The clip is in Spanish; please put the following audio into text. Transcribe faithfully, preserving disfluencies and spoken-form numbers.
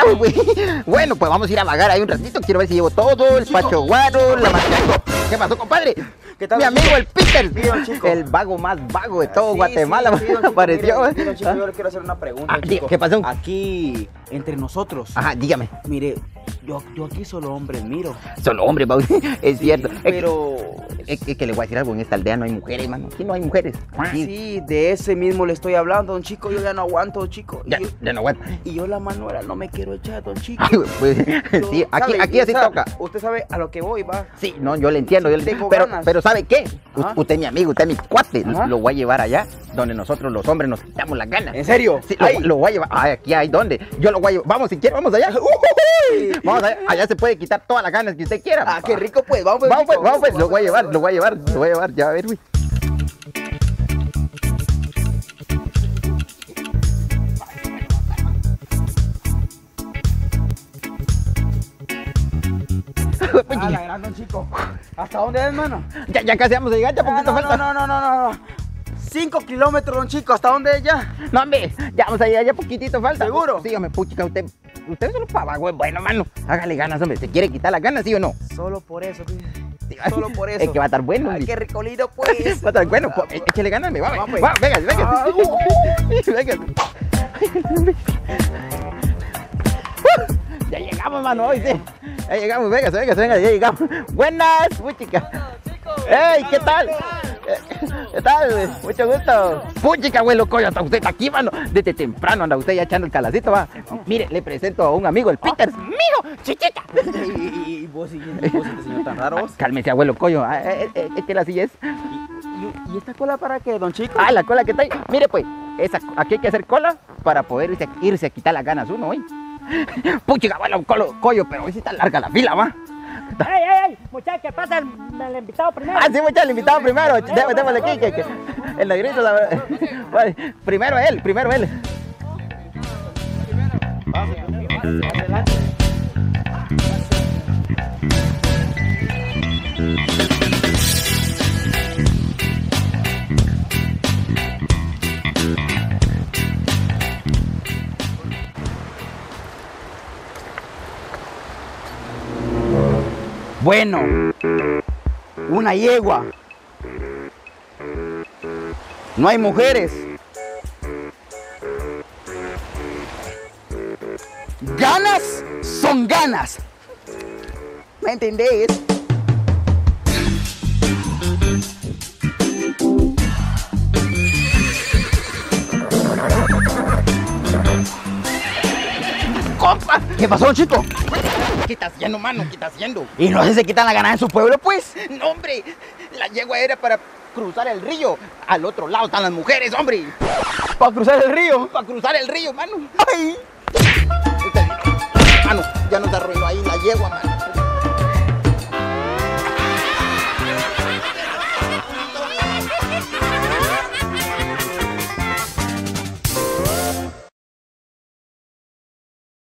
Uy, güey. Bueno, pues vamos a ir a vagar ahí un ratito. Quiero ver si llevo todo, el pacho guaro, la mascarilla. ¿Qué pasó, compadre? ¿Qué tal, Mi amigo, chico? el Peter, Sí, don Chico. el vago más vago de todo Sí, Guatemala, sí, sí, don Chico, apareció. mire, don Chico, yo le quiero hacer una pregunta, Ah, don Chico. ¿qué pasó? Aquí, entre nosotros, Ajá, dígame. mire, yo, yo aquí solo hombres miro, Solo hombre, Pau, es cierto. Es que- pero... Es, es que le voy a decir algo, en esta aldea no hay mujeres, mano. Aquí no hay mujeres. Aquí, Sí, de ese mismo le estoy hablando, don Chico, yo ya no aguanto, don Chico. Y ya, yo, ya no aguanto. y yo la manuela no me quiero echar, don Chico. Ay, pues, Yo- sí, aquí, ¿sabe? aquí así O sea, toca. Usted sabe a lo que voy, va. Sí, no, yo le entiendo, yo le Tengo pero, ganas. pero ¿sabe qué? U- Ajá. Usted es mi amigo, usted es mi cuate. Ajá. Lo voy a llevar allá, donde nosotros los hombres nos quitamos las ganas. ¿En serio? Sí, lo, Ay. lo voy a llevar. Ay, aquí hay donde. Yo lo voy a llevar. Vamos, si quiere, vamos allá. Ujujuy. Vamos allá. Allá se puede quitar todas las ganas que usted quiera. Ah, qué rico, pues, vamos, pues, Vamos, pues, Chico. vamos, pues. Lo voy a llevar, lo voy a llevar, lo voy a llevar. Ya, a ver, güey. Ah, la gran, don Chico. ¿Hasta dónde es, hermano? Ya, ya casi vamos a llegar, ya Ah, poquito no, falta. no, no, no, no, no. Cinco kilómetros, don Chico, ¿hasta dónde es ya? No, hombre, ya vamos a llegar, ya poquitito falta. ¿Seguro? Sí, hombre, puchica, usted, usted solo para vago, es bueno, mano. Hágale ganas, hombre. ¿Se quiere quitar las ganas, sí o no? Solo por eso, pues. Sí, Solo por eso. Es que va a estar bueno, Ay, hombre. qué ricolino, pues. Va a estar bueno, pues, échale ganas, me va, Vamos, va, pues. va, venga, venga. Ah, Venga. Ya llegamos, mano, hoy sí. Ya llegamos, venga, venga, venga, ya llegamos. Buenas, puchica. ¡Ey, qué tal! ¿Qué tal, güey? Mucho gusto. Puchica, güey, loco, hasta usted está aquí, mano. Desde temprano anda usted ya echando el calacito, va. Mire, le presento a un amigo, el Peter. ¡Mijo, chiquita! Y, y vos, y, y vos, este señor tan raro, vos. Cálmese, abuelo Coyo. Ah, eh, eh, Es que la silla es. ¿Y, y esta cola para qué, don Chico? Ah, la cola que está ahí. Mire, pues, esa, aquí hay que hacer cola para poder irse, irse a quitar las ganas uno, ¿oí? Puchica, abuelo Colo- Coyo, pero hoy sí está larga la fila, va. ¡Ey, ey, ey! Muchachos, que pasa el, el invitado primero. Ah, sí, muchachos, el invitado primero. Dé- Démosle aquí, que, que el negrito. la- Vale, primero él, primero él. Bueno, una yegua. No hay mujeres. Ganas son ganas. ¿Me entendés? ¡Compa! ¿Qué pasó, chico? ¿Qué estás haciendo, mano? ¿Qué estás haciendo? ¿Y no se quitan la ganas en su pueblo, pues? No, hombre, la yegua era para cruzar el río. Al otro lado están las mujeres, hombre. Para cruzar el río. Para cruzar el río, mano. Ay. Mano, ya nos arruinó ahí la yegua, mano.